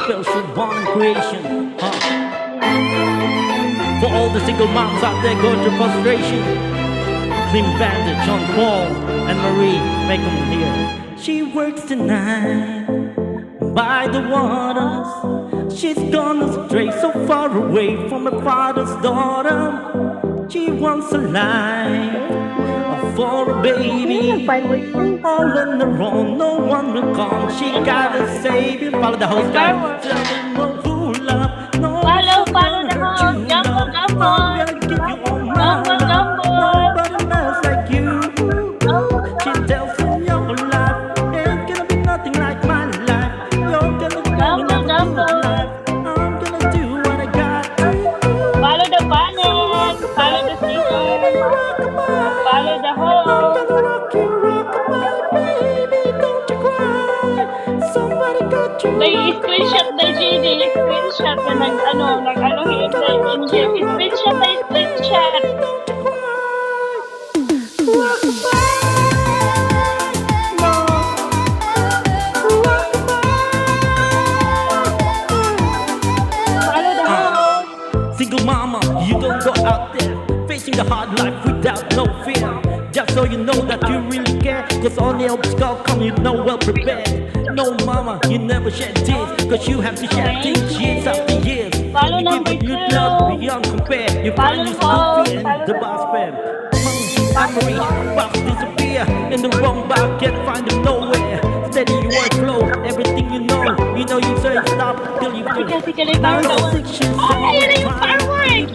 special born in creation. For all the single moms out there going through frustration, Clean Bandit, John Paul, and Marie, make them here. She works tonight by the waters. She's gone astray, so far away from her father's daughter. She wants a life for a baby, all on her own, no one will come. She gotta save it. Follow the host guy. Tell them no who love, no follow the host. Jumbo, gonna give you all my love. Nobody loves like you. She tells him your life ain't gonna be nothing like my life. You're gonna do nothing like my life. I'm gonna do what I got to do. Follow the banner, follow the singer, follow the host. I'm gonna rock you, baby, don't you cry. Somebody got you. May screenshot na GD, screenshot na nag-ano, screenshot na screenshot. Follow the host. Single mama, you don't go out there facing the hard life without no fear. Just so you know that you really care, cause all the obstacles come, you know well prepared. No mama, you never shed tears, cause you have to shed tears years after years. Follow You number give a 2. love beyond compare. You Follow find your host. stupid and the boss fam. Memory, box disappear in the wrong box, can't find them nowhere. Steady your workflow, everything you know you say stop till you do. Kasi ka na yung fireworks. Oh, ayun na yung fireworks!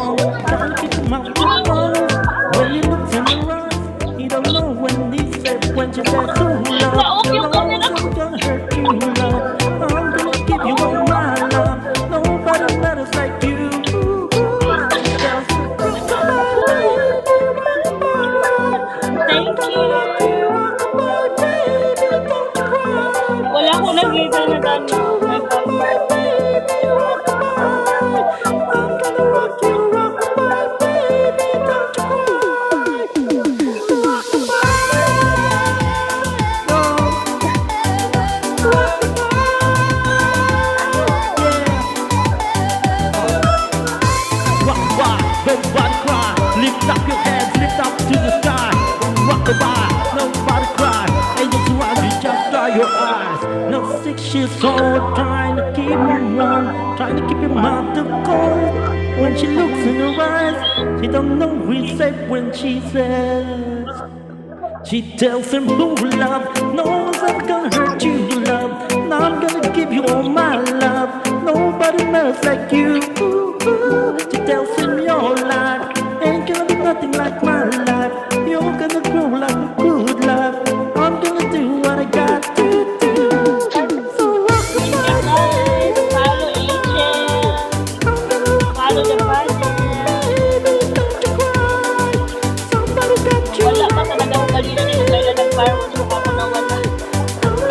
When you look in her eyes, you don't know when he said, when she said to love. Naok yung camera. I'm gonna hurt you, love. I'm gonna give you all my love. Nobody matters like you. Thank you. Wala ko nakita na gano'n. Lift up your hands, lift up to the sky. Rock the bar, nobody cry. Angels around you, just dry your eyes. No 6 years old, trying to keep him warm, trying to keep him out the cold. When she looks in her eyes, she don't know we say when she says. She tells him who love, no one's ever gonna hurt you, love. Now I'm gonna give you all my love. Nobody matters like you. She tells him your life ain't gonna be nothing like mine.